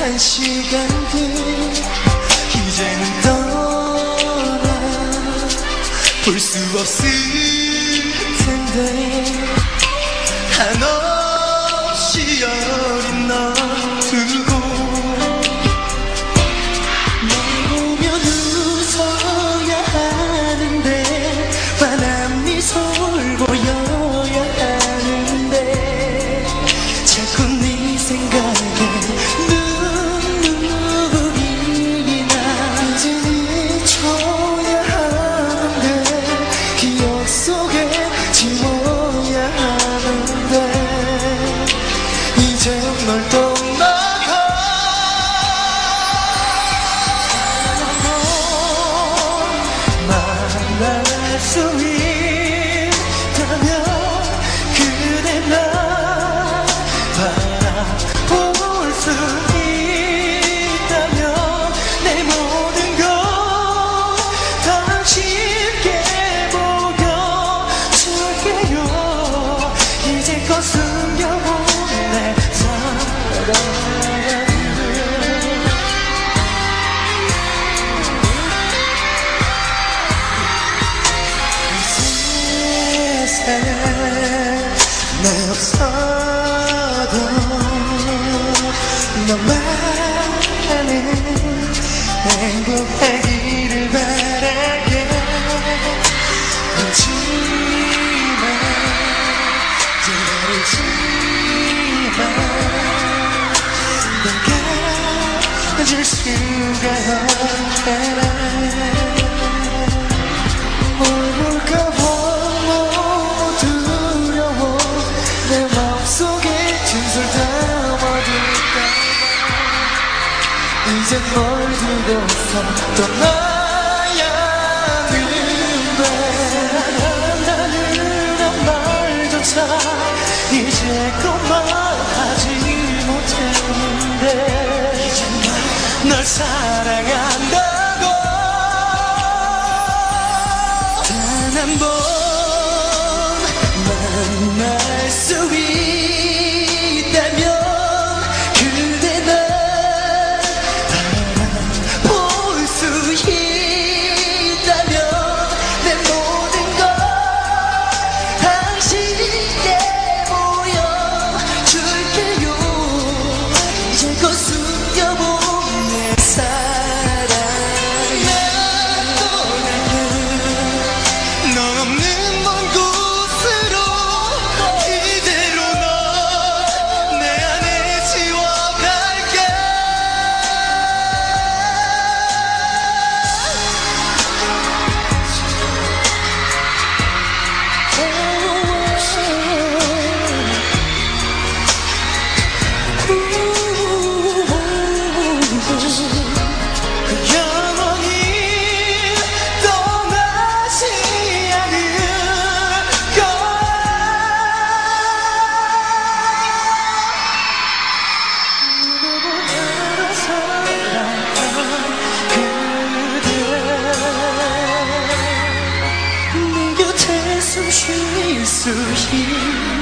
한 시간들 이제는 떠나 볼 수 없을 텐데 한없이 어린 너 두고 널 보면 웃어야 하는데 환한 미소를 보여야 하는데 자꾸 네 생각에 눈물이 나 이제 잊혀야 하는데 기억 속에 지워야 하는데 이제 널 떠나가 만날 수 있다면 그대 날 바라볼 수 있다면 내 모든 것 당신께 보여줄게요 이제껏 숨겨본 내 사랑을 내 없어도 너만은 행복하기를 바랄게 하지만 기다리지만 내가 가질 수가 없잖아 이제 널 두고서 떠나야 하는데 사랑한다는 말조차 이제껏 말하지 못했는데 널 사랑한다고 단 한 번 만날 수 있다면 숨 쉴 수 있는